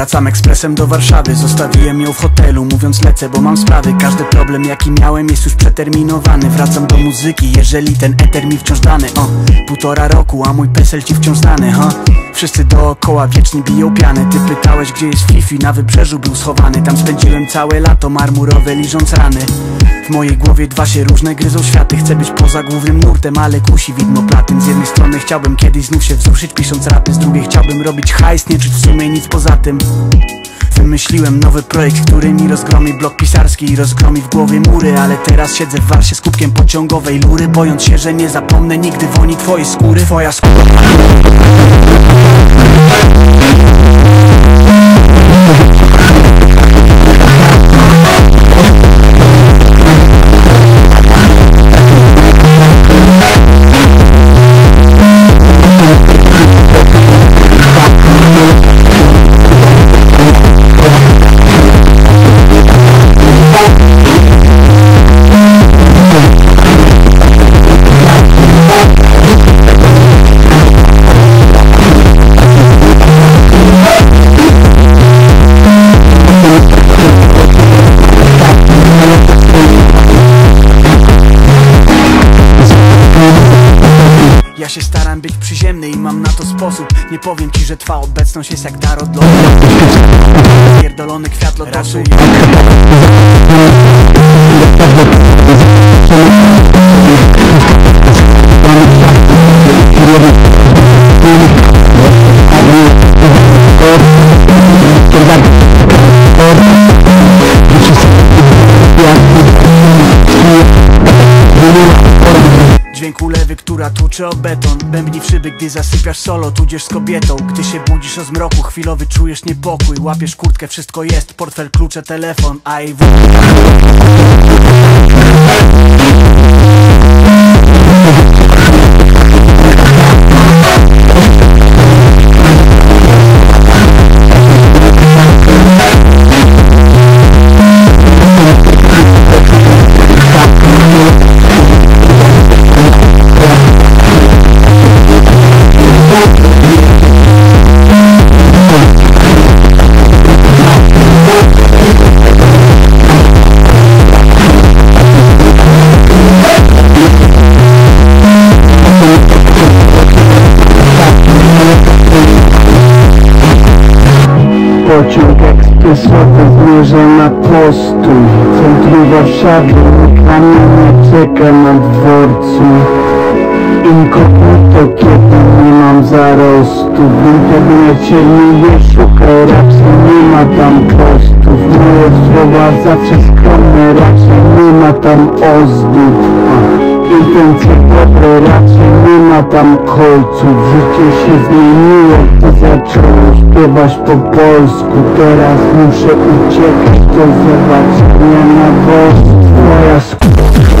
Wracam ekspresem do Warszawy, zostawiłem ją w hotelu, mówiąc lecę, bo mam sprawy. Każdy problem jaki miałem jest już przeterminowany. Wracam do muzyki, jeżeli ten eter mi wciąż dany. 1,5 roku, a mój PESEL ci wciąż znany, Wszyscy dookoła wiecznie biją piany. Ty pytałeś gdzie jest Fifi, na Wybrzeżu był schowany. Tam spędziłem całe lato marmurowe liżąc rany. W mojej głowie dwa się różne gryzą światy. Chcę być poza głównym nurtem, ale kusi widmo platyn. Z jednej strony chciałbym kiedyś znów się wzruszyć pisząc rapy, z drugiej chciałbym robić hajs, nie czuć w sumie nic poza tym. Wymyśliłem nowy projekt, który mi rozgromi blok pisarski i rozgromi w głowie mury. Ale teraz siedzę w Warsie z kubkiem pociągowej lury, bojąc się, że nie zapomnę nigdy woni twojej skóry. Twoja skóra. Ja się staram być przyziemny i mam na to sposób. Nie powiem ci, że twa obecność jest jak dar od losu. Pierdolony kwiat lotosu. Dźwięk ulewy, która tłucze o beton. Bębni w szyby, gdy zasypiasz solo, tudzież z kobietą. Gdy się budzisz o zmroku, chwilowy czujesz niepokój. Łapiesz kurtkę, wszystko jest, portfel, klucze, telefon, a i pociąg ekspresowy zmierza na postój. W centrum Warszawy nikt na mnie nie czeka na dworcu. Inkognito, kiedy nie mam zarostu. W internecie nie szukaj, raczej nie ma tam postów. Moje słowa zawsze skromne, raczej nie ma tam ozdób. Intencje dobre, raczej nie ma tam kolców. Życie się zmieniło, gdy zacząłem śpiewać po polsku. Teraz muszę uciekać, do zobaczenia na wozie. Twoja skóra.